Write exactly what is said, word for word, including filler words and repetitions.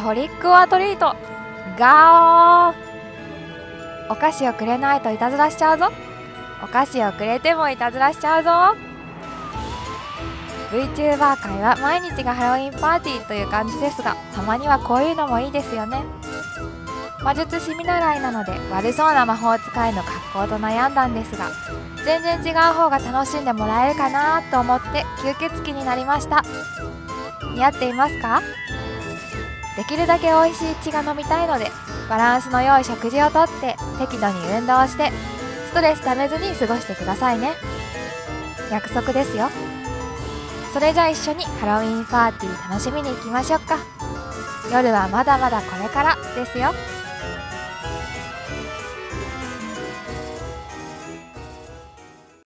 トリックオアトリート。ガオー。お菓子をくれないといたずらしちゃうぞ。お菓子をくれてもいたずらしちゃうぞ。 VTuber 界は毎日がハロウィンパーティーという感じですが、たまにはこういうのもいいですよね。魔術師見習いなので悪そうな魔法使いの格好と悩んだんですが、全然違う方が楽しんでもらえるかなと思って吸血鬼になりました。似合っていますか？できるだけ美味しい血が飲みたいので、バランスの良い食事をとって適度に運動してストレスためずに過ごしてくださいね。約束ですよ。それじゃあ一緒にハロウィンパーティー楽しみに行きましょうか。夜はまだまだこれからですよ。